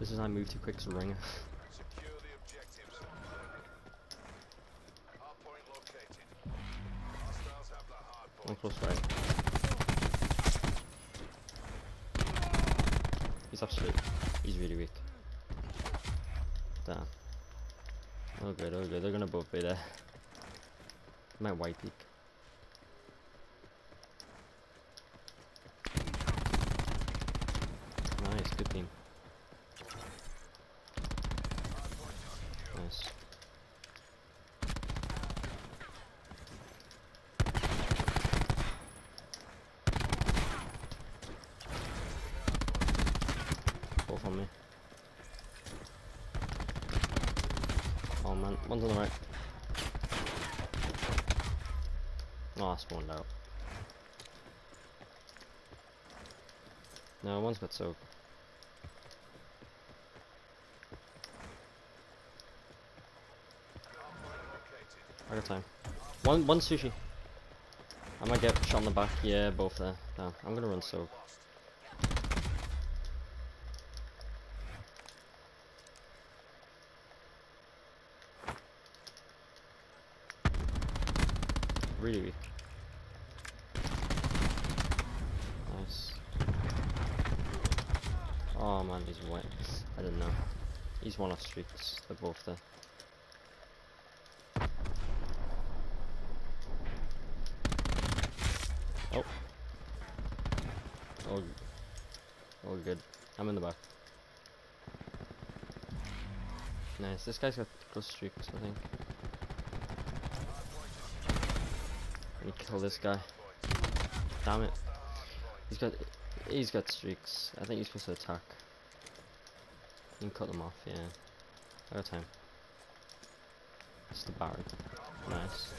This is I move too quick as a ringer. Secure the objectives. Hardpoint located. Hostiles have the hardpoint. One close right. He's up straight. He's really weak. Damn. Oh good, oh good. They're gonna both be there. Might white peak. Nice, good team. Nice. Both on me. Oh man, one's on the right. Oh, I spawned out. No, one's got soak. I got time. One sushi. I might get shot in the back. Yeah, both there. Damn, I'm gonna run soak. Really weak. Nice. Oh man, he's wet. I didn't know. He's one off streaks. They're both there. Oh. Oh. Oh, good. I'm in the back. Nice. This guy's got good streaks, I think. Let me kill this guy. Damn it. He's got streaks. I think he's supposed to attack. You can cut them off, yeah. I got time. It's the Barrett. Nice.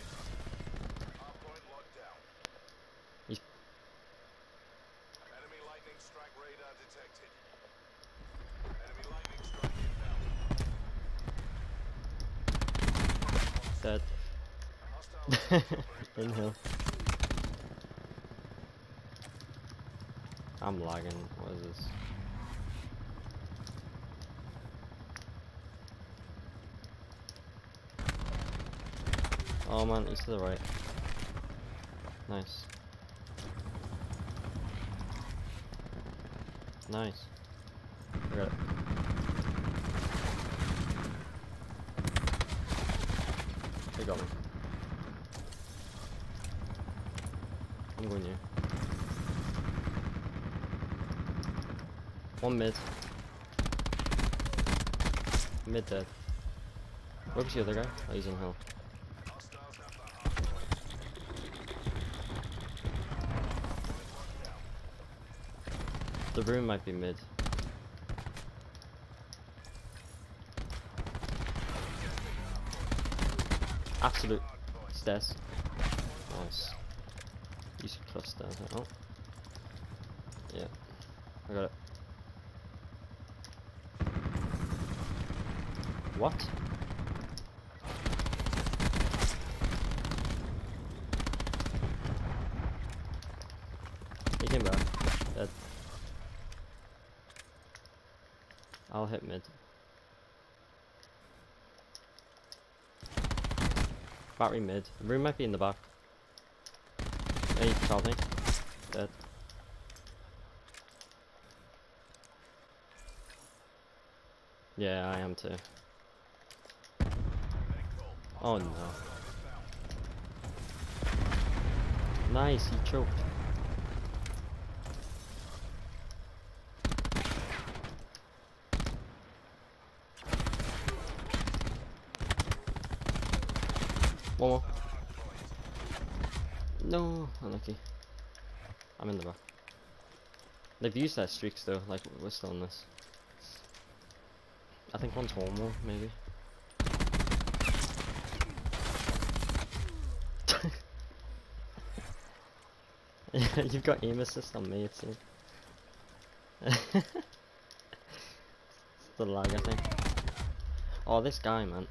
He's Enemy lightning strike radar detected. Enemy lightning strike inbound. dead. In hill. I'm lagging. What is this? Oh man, he's to the right. Nice. Nice. I got it. They got me. I'm going here. One mid. Mid dead. Where's the other guy? Oh, he's in hill. The room might be mid. Absolute stairs. Nice. You should cluster. Oh. Yeah. I got it. What? He came back. Dead. I'll hit mid. Battery mid. The room might be in the back. Hey, he shot me. Dead. Yeah, I am too. Oh no. Nice, he choked. One more. No, unlucky. I'm in the back. They've used their streaks though, like we're still in this. I think one's one more, maybe. Yeah, you've got aim assist on me, it seems. It's the lag, I think. Oh, this guy, man.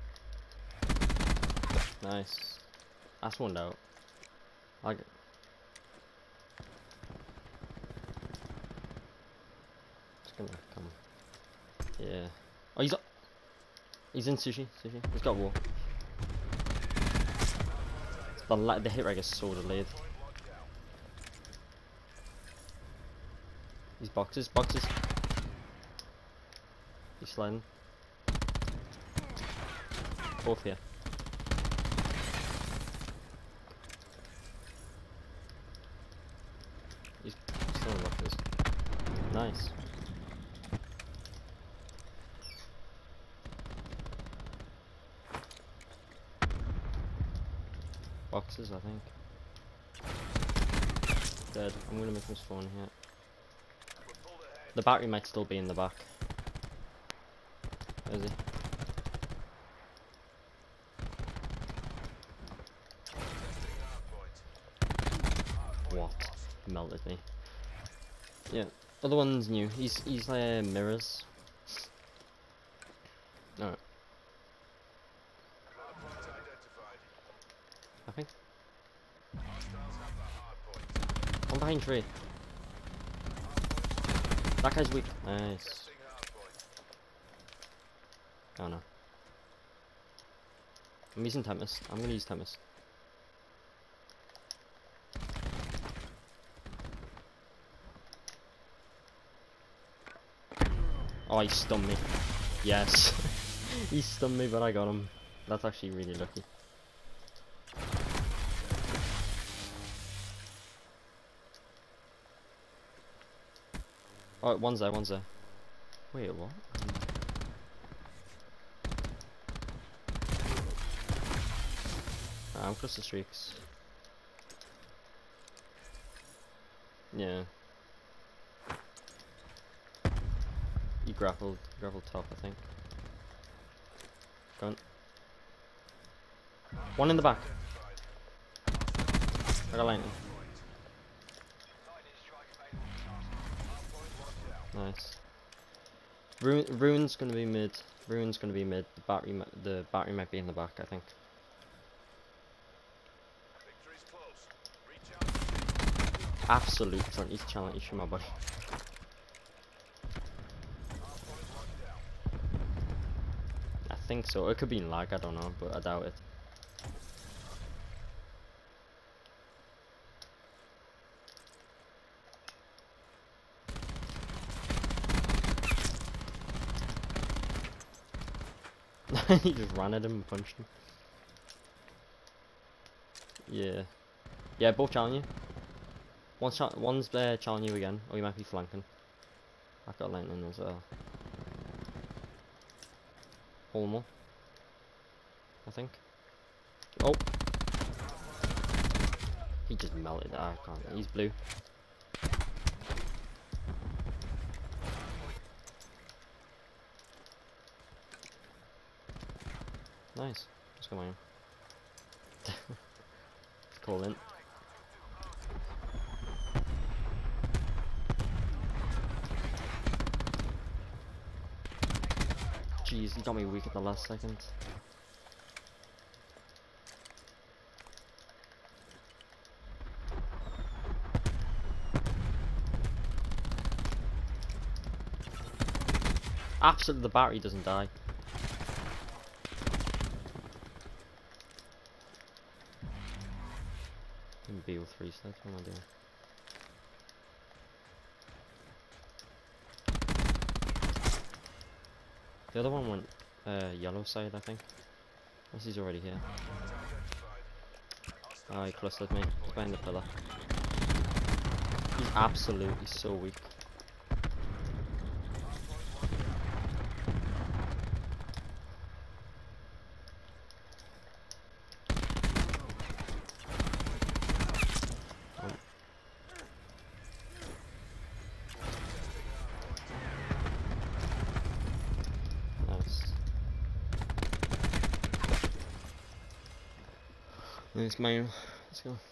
Nice. That's one out. I get. It's gonna come. Yeah. Oh, he's in sushi. Sushi. He's got wall. The hit rate is so delayed. These boxes. He's sliding. Both here. He's still in boxes. Nice. Boxes, I think. Dead. I'm gonna make him spawn here. The battery might still be in the back. Where is he? What? He melted me. Yeah. Other one's new. He's mirrors. Alright. I think. One behind tree. That guy's weak. Nice. Oh no. I'm using Tempest. I'm gonna use Tempest. Oh, he stunned me. Yes. He stunned me, but I got him. That's actually really lucky. Oh, one's there. Wait, what? I'm close to streaks. Yeah. He grappled top, I think. Gone. One in the back. I got lightning. Nice. Ruin's gonna be mid. The battery might be in the back, I think. Absolute front. He's challenging my body. I think so. It could be in lag, I don't know, but I doubt it. He just ran at him and punched him. Yeah. Yeah, both challenge you. One's challenging you again, or you might be flanking. I've got lightning as well. Holmo, I think. Oh! He just melted. I can't. He's blue. Nice. Just come on. Call in. Jeez, he got me weak at the last second. Absolutely, the battery doesn't die. BO3 slides, what am I doing? The other one went yellow side, I think. Unless he's already here. Oh, he clustered me. He's behind the pillar. He's absolutely so weak. Nice, Mario. Let's go.